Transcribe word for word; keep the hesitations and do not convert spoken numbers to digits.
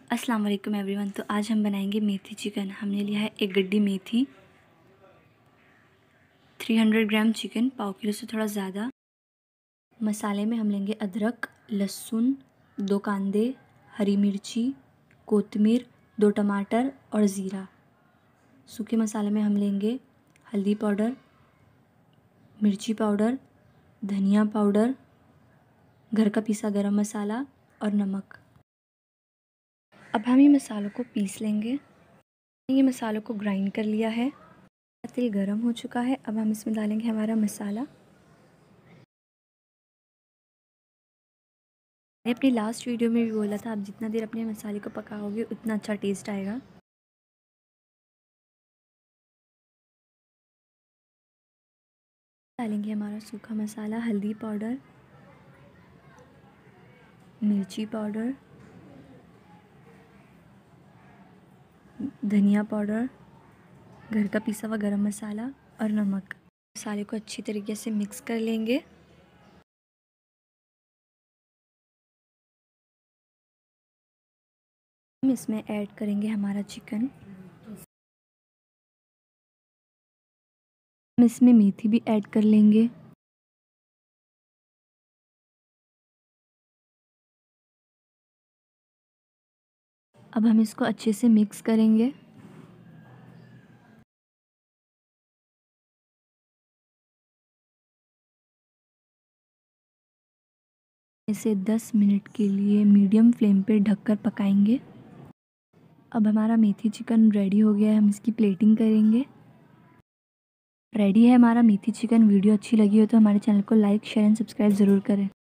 अस्सलाम वालेकुम एवरीवन। तो आज हम बनाएंगे मेथी चिकन। हमने लिया है एक गड्डी मेथी, तीन सौ ग्राम चिकन, पाव किलो से थोड़ा ज़्यादा। मसाले में हम लेंगे अदरक, लहसुन, दो कांदे, हरी मिर्ची, कोतमीर, दो टमाटर और ज़ीरा। सूखे मसाले में हम लेंगे हल्दी पाउडर, मिर्ची पाउडर, धनिया पाउडर, घर का पीसा गरम मसाला और नमक। अब हम ये मसालों को पीस लेंगे। ये मसालों को ग्राइंड कर लिया है। तेल गरम हो चुका है। अब हम इसमें डालेंगे हमारा मसाला। मैंने अपनी लास्ट वीडियो में भी बोला था, आप जितना देर अपने मसाले को पकाओगे उतना अच्छा टेस्ट आएगा। डालेंगे हमारा सूखा मसाला, हल्दी पाउडर, मिर्ची पाउडर, धनिया पाउडर, घर का पिसा हुआ गरम मसाला और नमक। मसाले को अच्छी तरीके से मिक्स कर लेंगे। हम इसमें ऐड करेंगे हमारा चिकन। हम इसमें मेथी भी ऐड कर लेंगे। अब हम इसको अच्छे से मिक्स करेंगे। इसे दस मिनट के लिए मीडियम फ्लेम पे ढककर पकाएंगे। अब हमारा मेथी चिकन रेडी हो गया है। हम इसकी प्लेटिंग करेंगे। रेडी है हमारा मेथी चिकन। वीडियो अच्छी लगी हो तो हमारे चैनल को लाइक, शेयर एंड सब्सक्राइब ज़रूर करें।